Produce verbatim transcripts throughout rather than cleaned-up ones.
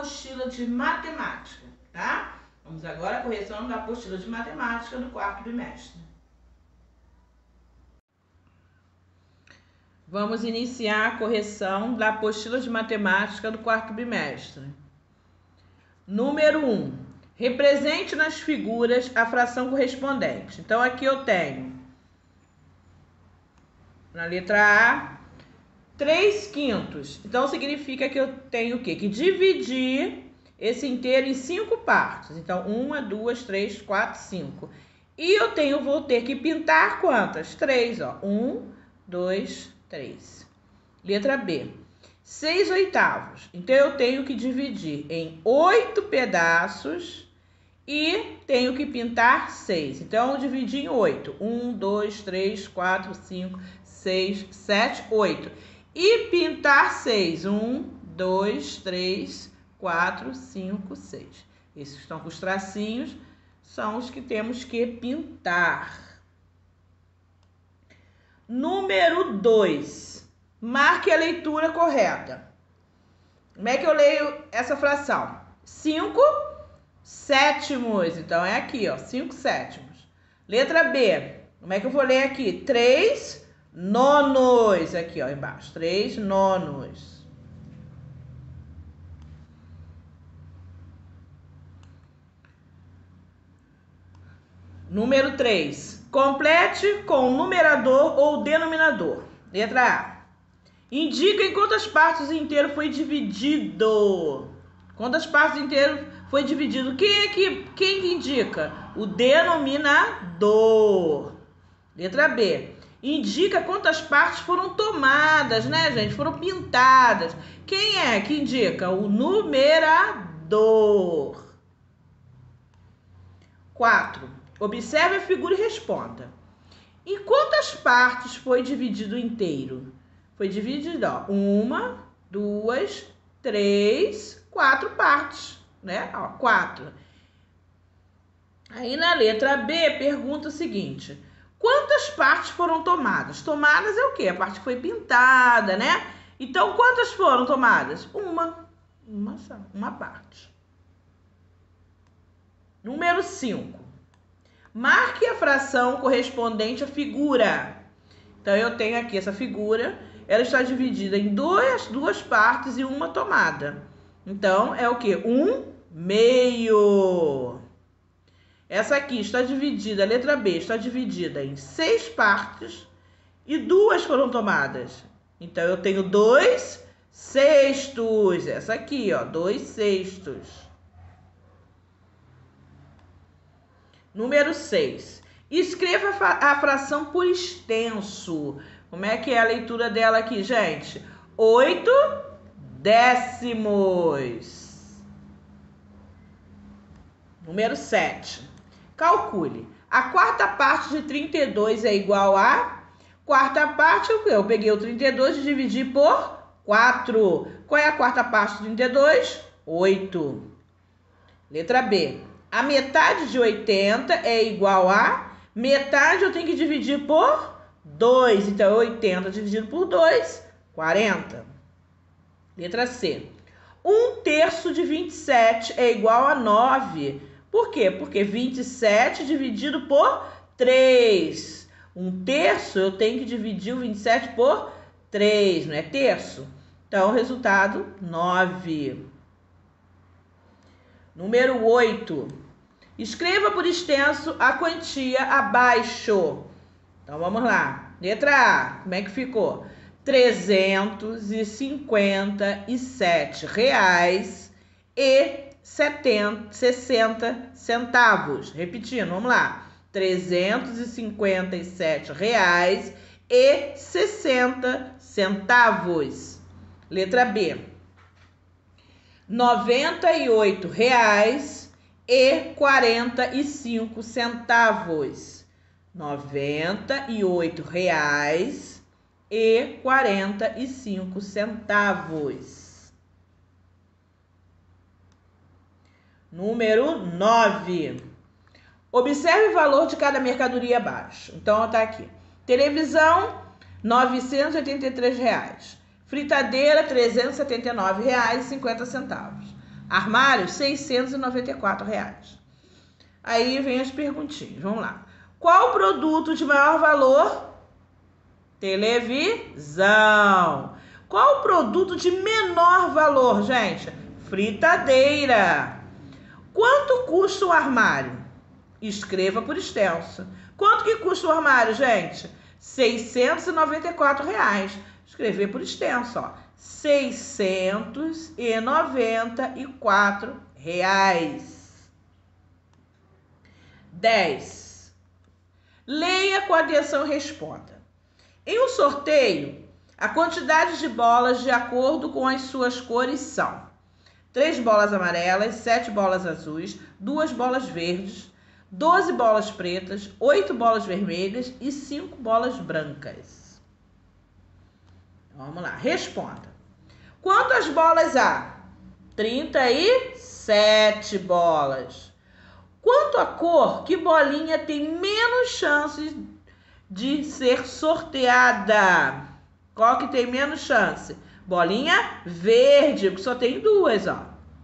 apostila de matemática, tá? Vamos agora à correção da apostila de matemática do quarto bimestre. Vamos iniciar a correção da apostila de matemática do quarto bimestre. Número um. Represente nas figuras a fração correspondente. Então, aqui eu tenho, na letra A, três quintos. Então, significa que eu tenho o quê? Que dividir esse inteiro em cinco partes. Então, uma, duas, três, quatro, cinco. E eu tenho, vou ter que pintar quantas? Três, ó. Um, dois, três. Letra B. Seis oitavos. Então, eu tenho que dividir em oito pedaços e tenho que pintar seis. Então, eu dividi em oito. Um, dois, três, quatro, cinco, seis, sete, oito. E pintar seis. Um, dois, três, quatro, cinco, seis. Esses que estão com os tracinhos são os que temos que pintar. Número dois. Marque a leitura correta. Como é que eu leio essa fração? cinco sétimos. Então, é aqui, ó, cinco sétimos. Letra B. Como é que eu vou ler aqui? três nonos. Aqui, ó, embaixo. três nonos. Número três. Complete com numerador ou denominador. Letra A. Indica em quantas partes o inteiro foi dividido. Quantas partes o inteiro foi dividido? Quem é que, quem que indica? O denominador. Letra B. Indica quantas partes foram tomadas, né, gente? Foram pintadas. Quem é que indica? O numerador. quatro. Observe a figura e responda. Em quantas partes foi dividido o inteiro? Foi dividido, ó, uma, duas, três, quatro partes, né? Ó, quatro. Aí na letra B pergunta o seguinte: quantas partes foram tomadas? Tomadas é o quê? A parte que foi pintada, né? Então, quantas foram tomadas? Uma. Uma só, uma parte. Número cinco. Marque a fração correspondente à figura. Então, eu tenho aqui essa figura. Ela está dividida em duas, duas partes e uma tomada. Então, é o quê? Um meio. Essa aqui está dividida, a letra B, está dividida em seis partes e duas foram tomadas. Então, eu tenho dois sextos. Essa aqui, ó, dois sextos. Número seis. Escreva a fração por extenso. Como é que é a leitura dela aqui, gente? Oito décimos. Número sete. Calcule. A quarta parte de trinta e dois é igual a... Quarta parte, eu peguei o trinta e dois e dividi por quatro. Qual é a quarta parte de trinta e dois? oito. Letra B. A metade de oitenta é igual a... Metade eu tenho que dividir por dois. Então, oitenta dividido por dois, quarenta. Letra C. Um terço de vinte e sete é igual a nove. Por quê? Porque vinte e sete dividido por três. Um terço eu tenho que dividir o vinte e sete por três, não é terço? Então, o resultado, nove. Número oito. Escreva por extenso a quantia abaixo. Então, vamos lá. Letra A. Como é que ficou? trezentos e cinquenta e sete reais e sessenta centavos. Repetindo, vamos lá. trezentos e cinquenta e sete reais e sessenta centavos. Letra B. noventa e oito reais e quarenta e cinco centavos. Noventa e oito reais e quarenta e cinco centavos. Número nove. Observe o valor de cada mercadoria abaixo. Então, tá aqui. Televisão, novecentos e oitenta e três reais. Fritadeira, trezentos e setenta e nove reais e cinquenta centavos. Armário, seiscentos e noventa e quatro reais. Aí vem as perguntinhas, vamos lá. Qual o produto de maior valor? Televisão. Qual o produto de menor valor, gente? Fritadeira. Quanto custa o armário? Escreva por extenso. Quanto que custa o armário, gente? seiscentos e noventa e quatro reais. Escrever por extenso, ó. seiscentos e noventa e quatro reais. dez. Leia com atenção e responda. Em um sorteio, a quantidade de bolas de acordo com as suas cores são três bolas amarelas, sete bolas azuis, duas bolas verdes, doze bolas pretas, oito bolas vermelhas e cinco bolas brancas. Vamos lá, responda. Quantas bolas há? trinta e sete bolas. Quanto à cor, que bolinha tem menos chances de ser sorteada? Qual que tem menos chance? Bolinha verde, que só tem duas, ó.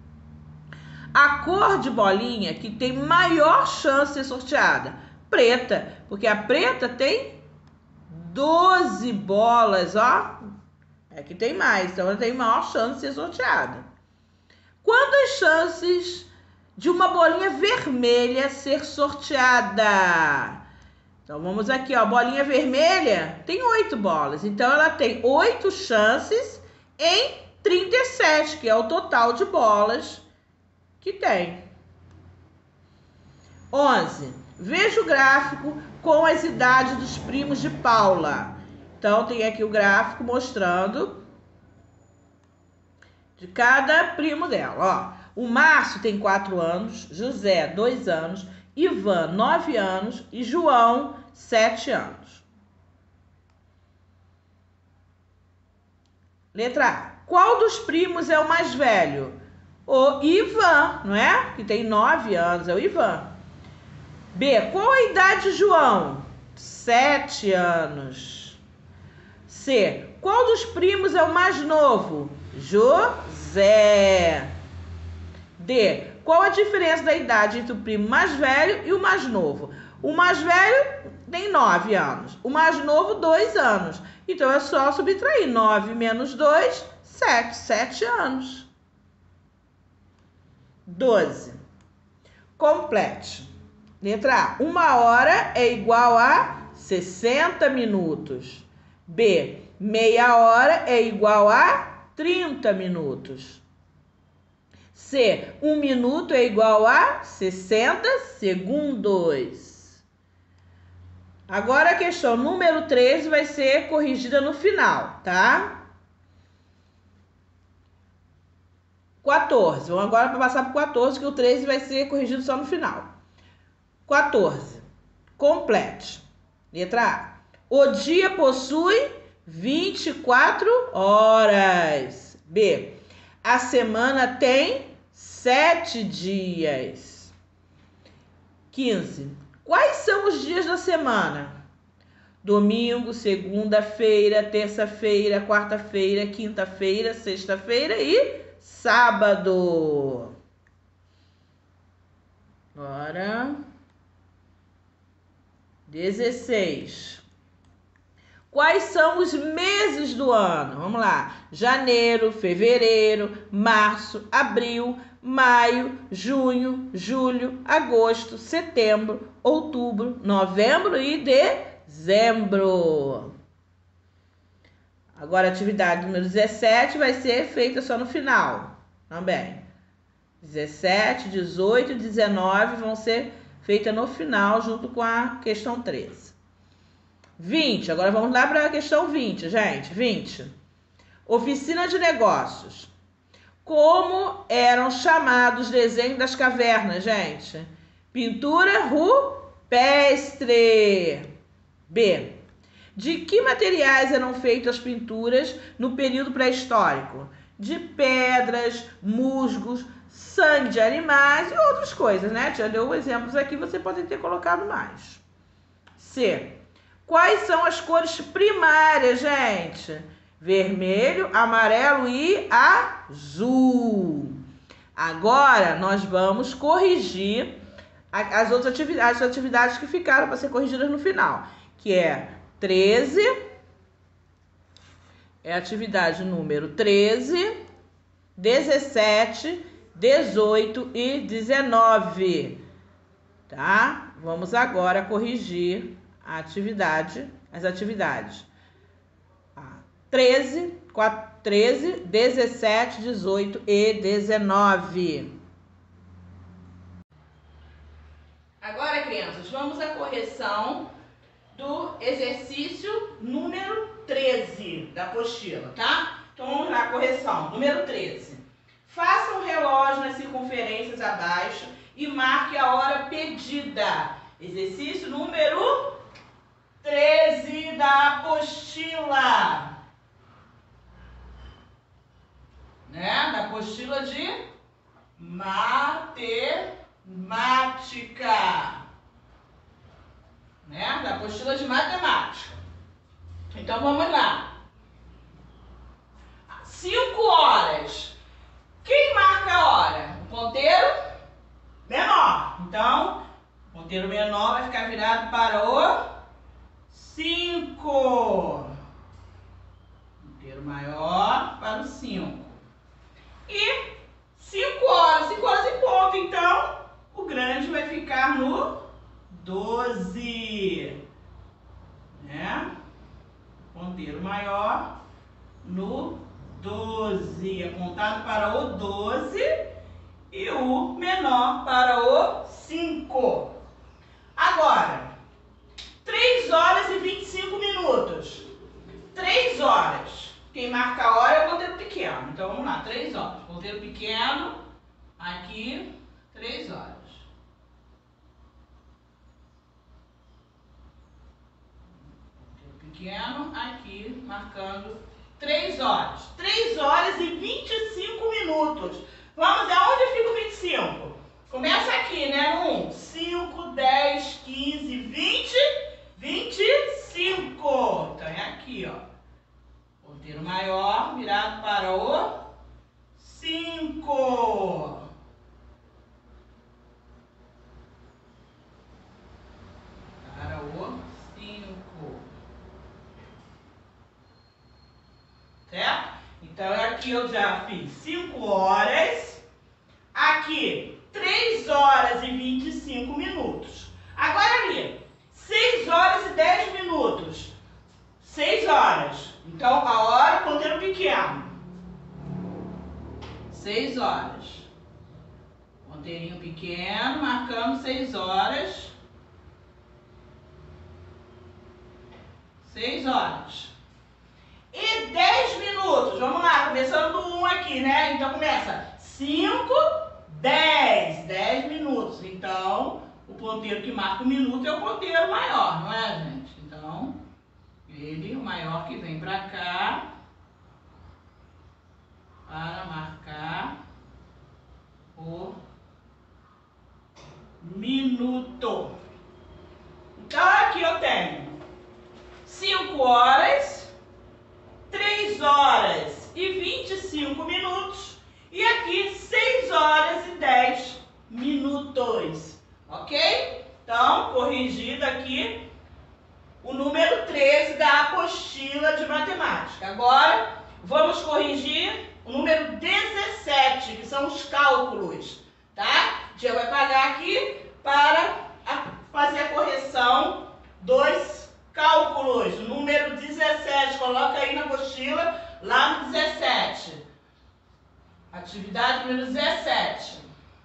A cor de bolinha que tem maior chance de ser sorteada? Preta, porque a preta tem doze bolas, ó. É que tem mais, então ela tem maior chance de ser sorteada. Quantas chances de uma bolinha vermelha ser sorteada? Então vamos aqui, ó. Bolinha vermelha tem oito bolas, então ela tem oito chances em trinta e sete, que é o total de bolas que tem. onze. Veja o gráfico com as idades dos primos de Paula. Então, tem aqui o gráfico mostrando de cada primo dela. Ó, o Márcio tem quatro anos, José, dois anos, Ivan, nove anos e João, sete anos. Letra A. Qual dos primos é o mais velho? O Ivan, não é? Que tem nove anos, é o Ivan. B. Qual a idade de João? Sete anos. C. Qual dos primos é o mais novo? José. D. Qual a diferença da idade entre o primo mais velho e o mais novo? O mais velho tem nove anos. O mais novo, dois anos. Então, é só subtrair. nove menos dois, sete. sete anos. doze. Complete. Letra A. Uma hora é igual a sessenta minutos. B. Meia hora é igual a trinta minutos. C. Um minuto é igual a sessenta segundos. Agora a questão número treze vai ser corrigida no final, tá? quatorze. Vamos agora para passar para o quatorze, que o treze vai ser corrigido só no final. quatorze. Complete. Letra A. O dia possui vinte e quatro horas. B. A semana tem sete dias. quinze. Quais são os dias da semana? Domingo, segunda-feira, terça-feira, quarta-feira, quinta-feira, sexta-feira e sábado. Agora, dezesseis. Quais são os meses do ano? Vamos lá. Janeiro, fevereiro, março, abril, maio, junho, julho, agosto, setembro, outubro, novembro e dezembro. Agora, a atividade número dezessete vai ser feita só no final também. dezessete, dezoito e dezenove vão ser feitas no final, junto com a questão treze. vinte. Agora vamos lá para a questão vinte, gente. vinte. Oficina de negócios. Como eram chamados os desenhos das cavernas, gente? Pintura rupestre. B. De que materiais eram feitas as pinturas no período pré-histórico? De pedras, musgos, sangue de animais e outras coisas, né? Já deu exemplos aqui, você pode ter colocado mais. C. Quais são as cores primárias, gente? Vermelho, amarelo e azul. Agora, nós vamos corrigir as outras atividades, as atividades que ficaram para ser corrigidas no final, que é treze, é a atividade número treze, dezessete, dezoito e dezenove, tá? Vamos agora corrigir a atividade, as atividades. treze, quatro, treze, dezessete, dezoito e dezenove. Agora, crianças, vamos à correção do exercício número treze da apostila, tá? Então, vamos lá, correção número treze. Faça um relógio nas circunferências abaixo e marque a hora pedida. Exercício número treze da apostila. Né? Da apostila de matemática. Né? Da apostila de matemática. Então, vamos lá. cinco horas. Quem marca a hora? O ponteiro menor. Então, o ponteiro menor vai ficar virado para o cinco. Ponteiro maior para o cinco. E cinco horas, cinco horas em ponto. Então, o grande vai ficar no doze. Né? Ponteiro maior no doze. Apontado para o doze e o menor para o cinco. Agora, três horas e vinte e cinco minutos. três horas. Quem marca a hora é o ponteiro pequeno. Então, vamos lá, três horas. Ponteiro pequeno, aqui, três horas. Ponteiro pequeno, aqui, marcando três horas. três horas e vinte e cinco minutos. Vamos, aonde fica o vinte e cinco? Começa aqui, né? No um. cinco, dez, quinze, vinte, vinte e cinco. Então, é aqui, ó. Ponteiro maior virado para o cinco. Para o cinco. Certo? Então, aqui eu já fiz cinco horas. Aqui, três horas e vinte e cinco minutos. Agora ali, seis horas e dez minutos. seis horas. Então, a hora, ponteiro pequeno. seis horas. Ponteirinho pequeno, marcando seis horas. seis horas. E dez minutos. Vamos lá, começando do um aqui, né? Então, começa cinco, dez. dez minutos. Então, o ponteiro que marca o minuto é o ponteiro maior, não é, gente? Então, ele, o maior que vem pra cá, para marcar o minuto. Então, aqui eu tenho cinco horas, três horas e vinte e cinco minutos. E aqui, seis horas e dez minutos. Ok? Então, corrigido aqui o número treze da apostila de matemática. Agora, vamos corrigir o número dezessete, que são os cálculos. Tá? A gente vai pagar aqui para fazer a correção dos cálculos. O número dezessete, coloca aí na apostila, lá no dezessete. Atividade número dezessete.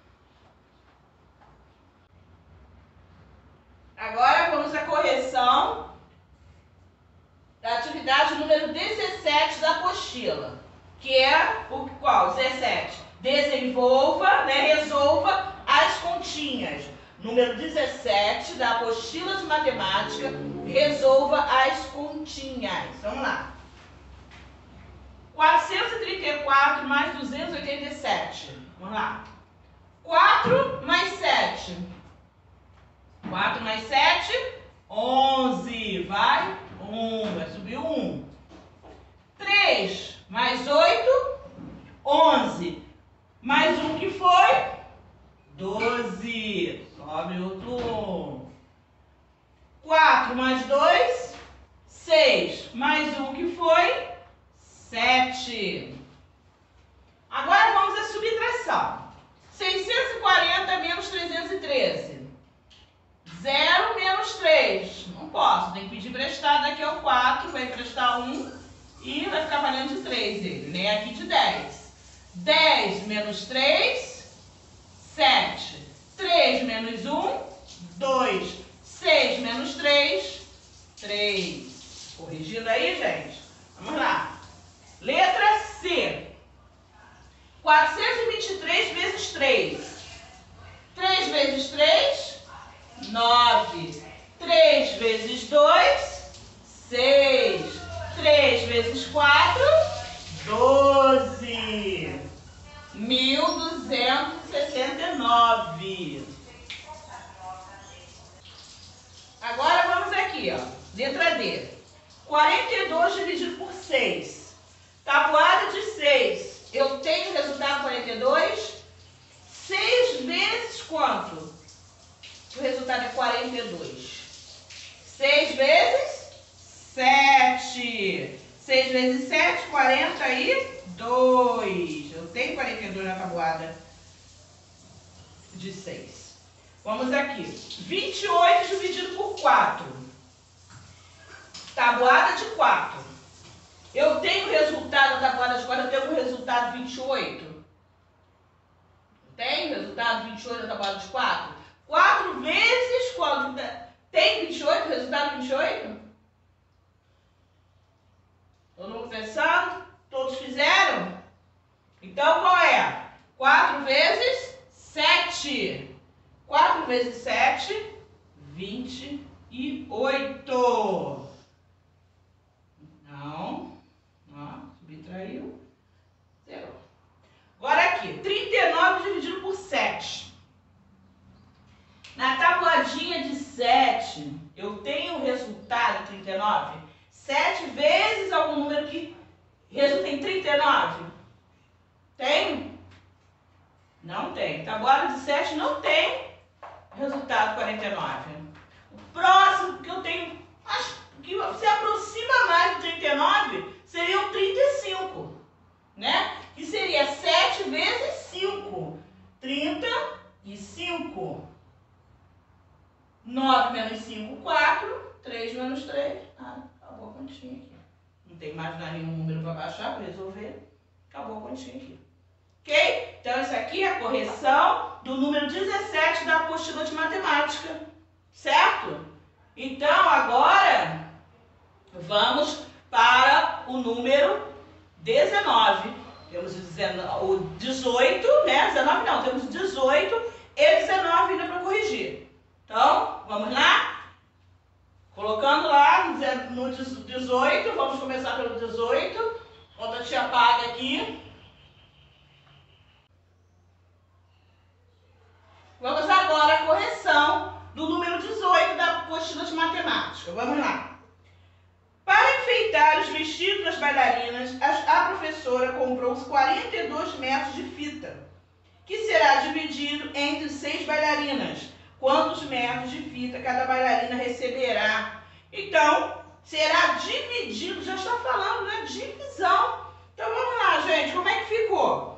Agora vamos à correção da atividade número dezessete da apostila, que é o qual? dezessete. Desenvolva, né, resolva as continhas. Número dezessete da apostila de matemática, resolva as continhas. Vamos lá. quatrocentos e trinta e quatro mais duzentos e oitenta e sete. Vamos lá. quatro mais sete. quatro mais sete, onze. Vai, um. Vai subir um. três mais oito, onze. mais um que foi doze. Sobe outro um. quatro mais dois, seis. Mais um que foi sete. Agora vamos à subtração. seiscentos e quarenta menos trezentos e treze. zero menos três. Não posso, tem que pedir emprestado aqui ao quatro, vai emprestar um e vai ficar valendo de três ele, nem aqui de dez. dez menos três, sete. três menos um, dois. seis menos três, três. Corrigindo aí, gente? Vamos lá. Letra C. quatrocentos e vinte e três vezes três. três vezes três, nove. três vezes dois, seis. três vezes quatro, doze. mil duzentos e sessenta e nove. Agora vamos aqui, ó. Letra D. quarenta e dois dividido por seis. Tabuada de seis. Eu tenho o resultado quarenta e dois. seis vezes quanto? O resultado é quarenta e dois. seis vezes sete. seis vezes sete, quarenta e dois. Eu tenho quarenta e dois na tabuada de seis. Vamos aqui. vinte e oito dividido por quatro. Tabuada de quatro. Eu tenho o resultado da tabuada de quatro, eu tenho o resultado vinte e oito. Tem o resultado vinte e oito da tabuada de quatro? quatro vezes quanto? Tem vinte e oito, resultado vinte e oito? Todo mundo pensando? Todos fizeram? Então qual é? quatro vezes sete. quatro vezes sete, vinte e oito. Não. Ó, subtraiu. Zero. Agora aqui, trinta e nove dividido por sete. Na tabuadinha de sete, eu tenho o resultado trinta e nove. sete vezes algum número que resulta em trinta e nove. Tem? Não tem. Tabuada de sete não tem resultado quarenta e nove. O próximo que eu tenho, acho que se aproxima mais de trinta e nove, seria o trinta e cinco, né? Que seria sete vezes cinco. trinta e cinco. nove menos cinco, quatro. três menos três. Ah, acabou a continha aqui. Não tem mais nenhum número para baixar, para resolver. Acabou a continha aqui. Ok? Então, isso aqui é a correção do número dezessete da apostila de matemática. Certo? Então, agora, vamos para o número dezenove. Temos o dezoito, né? dezenove não, temos dezoito e dezenove ainda para corrigir. Então, vamos lá? Colocando lá no dezoito, vamos começar pelo dezoito. Enquanto a tia apaga aqui. Vamos agora à correção do número dezoito da apostila de matemática. Vamos lá. Para enfeitar os vestidos das bailarinas, a professora comprou os quarenta e dois metros de fita, que será dividido entre seis bailarinas. Quantos metros de fita cada bailarina receberá? Então, será dividido, já está falando, né? Divisão. Então, vamos lá, gente. Como é que ficou?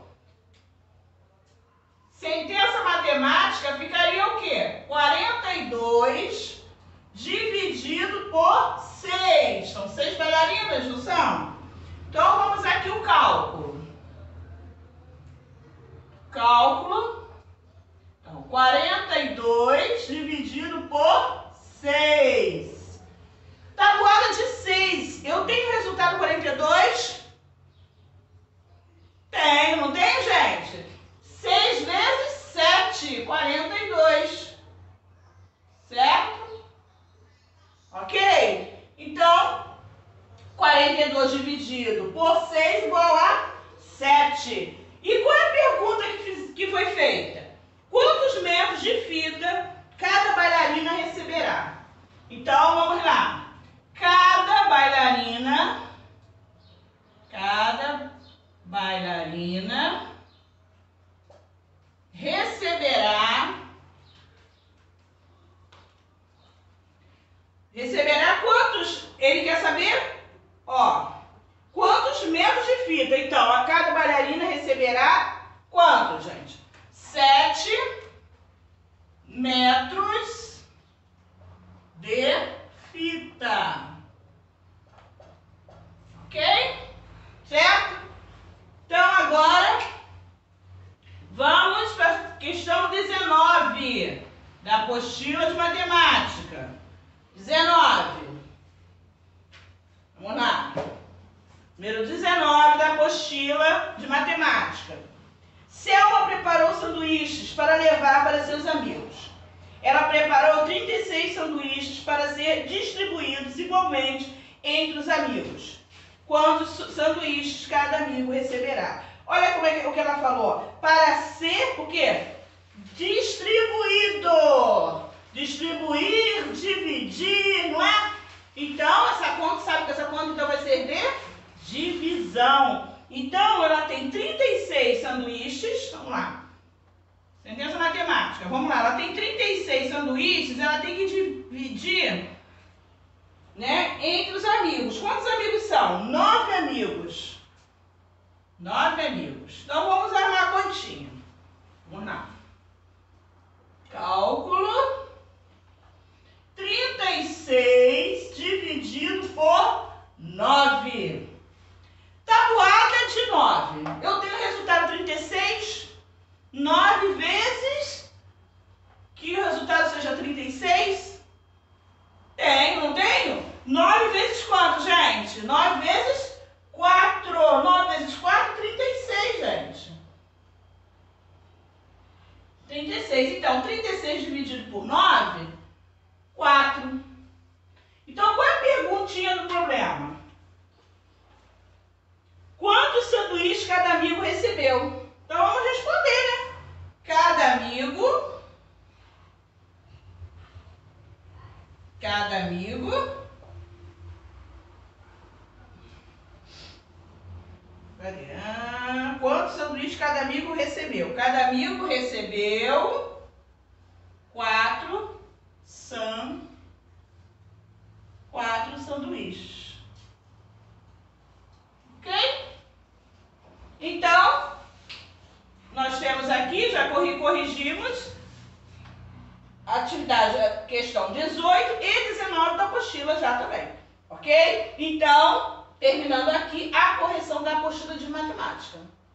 Sentença matemática ficaria o quê? quarenta e dois dividido por seis. São seis bailarinas, não são? Então, vamos aqui o cálculo. Cálculo. Então, quarenta e dois dividido por seis. Tabuada de seis. Eu tenho o resultado quarenta e dois? Tenho, não tenho, gente? seis vezes sete, quarenta e dois. Certo? Ok? Então, quarenta e dois dividido por seis igual a sete. E qual é a pergunta que, fiz, que foi feita? Quantos metros de fita cada bailarina receberá? Então, vamos lá. Cada bailarina, cada bailarina apostila de matemática. dezenove. Vamos lá. Número dezenove da apostila de matemática. Selma preparou sanduíches para levar para seus amigos. Ela preparou trinta e seis sanduíches para ser distribuídos igualmente entre os amigos. Quantos sanduíches cada amigo receberá? Olha como é que, o que ela falou. Para ser o quê? Distribuído. Distribuir, dividir, não é? Então, essa conta, sabe que essa conta então vai ser de divisão. Então, ela tem trinta e seis sanduíches. Vamos lá. Sentença matemática. Vamos lá. Ela tem trinta e seis sanduíches. Ela tem que dividir, né, entre os amigos. Quantos amigos são? Nove amigos. Nove amigos. Então, vamos armar a continha. Vamos lá. Cálculo. trinta e seis dividido por nove. Tabuada de nove. Eu tenho o resultado trinta e seis. nove vezes. Que o resultado seja trinta e seis. Tenho, não tenho? nove vezes quanto, gente? nove vezes quatro. nove vezes quatro, trinta e seis, gente. trinta e seis. Então, trinta e seis dividido por nove, quatro. Então, qual é a perguntinha do problema? Quantos sanduíches cada amigo recebeu? Então, vamos responder, né? Cada amigo... Cada amigo... Cadê? Ah, quantos sanduíches cada amigo recebeu? Cada amigo recebeu quatro san, quatro sanduíches. Ok? Então, nós temos aqui, já corrigimos, atividade, questão dezoito e dezenove da apostila já também. Ok? Então, terminando aqui a correção da apostila de matemática.